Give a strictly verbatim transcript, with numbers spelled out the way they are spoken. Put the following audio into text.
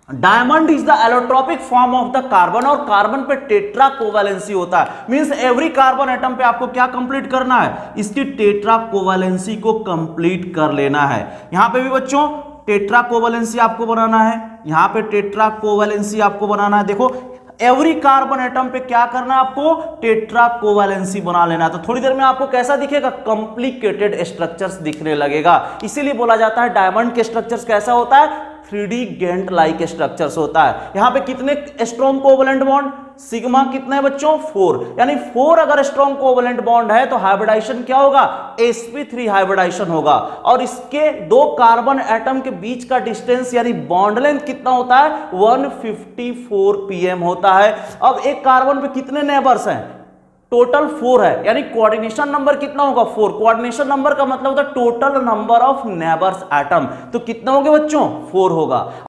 Diamond is the allotropic form of the carbon, और carbon पे tetra covalency होता है। मींस एवरी कार्बन एटम पे आपको क्या कंप्लीट करना है, इसकी टेट्रा कोवैलेंसी को कंप्लीट कर लेना है। यहां पे भी बच्चों टेट्रा कोवैलेंसी आपको बनाना है, यहां पे टेट्रा कोवैलेंसी आपको बनाना है। देखो एवरी कार्बन एटम पे क्या करना है, आपको टेट्रा कोवैलेंसी बना लेना है। तो थोड़ी देर में आपको कैसा दिखेगा, कॉम्प्लिकेटेड स्ट्रक्चर्स दिखने लगेगा। इसीलिए बोला जाता है डायमंड के स्ट्रक्चर्स कैसा होता है, three D giant like structures होता है। यहां पे कितने स्ट्रॉन्ग कोवैलेंट बॉन्ड, सिग्मा कितने हैं बच्चों, फोर, यानी फोर अगर स्ट्रॉन्ग कोवैलेंट बॉन्ड है तो हाइब्रिडाइजेशन क्या होगा, एस पी थ्री हाइब्रिडाइजेशन होगा। और इसके दो कार्बन एटम के बीच का डिस्टेंस यानी बॉन्ड लेंथ कितना होता है, वन फिफ्टी फोर पीएम होता है। अब एक कार्बन पे कितने नेबर्स हैं, टोटल फोर है, यानी कोऑर्डिनेशन नंबर कितना होगा, फोर। कोऑर्डिनेशन नंबर का मतलब होता है total number of neighbours atom, तो कितना होंगे बच्चों, फोर होगा।